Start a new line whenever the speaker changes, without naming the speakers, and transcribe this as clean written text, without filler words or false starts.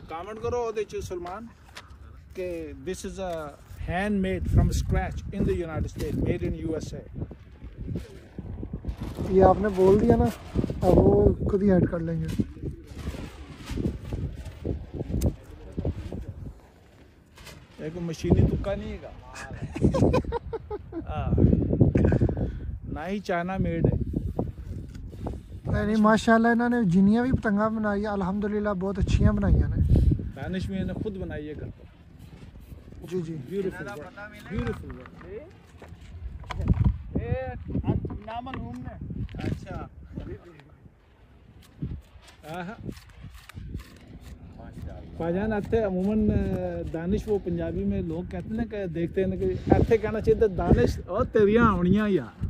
Comment करो ओदे च सलमान के this is a handmade from scratch in the united state, made in USA.
ये आपने बोल दिया ना, अब वो खुद ही ऐड कर लेंगे।
एक मशीनी तुक्का नहीं है ना ही चाइना मेड है।
नहीं माशाल्लाह इन्होंने जिन्नियां भी पतंगा बनाई अल्हम्दुलिल्लाह बहुत अच्छियां बनाइयां ने।
दानिश में इन्हें खुद बनाई है घर पर।
जी जी
ब्यूटीफुल ब्यूटीफुल। अच्छा भाईजान आते अमूमन दानिश वो पंजाबी में लोग कहते हैं कि देखते हैं कि ऐसे कहना चाहिए दानिश और तेरियां आवनियां यार।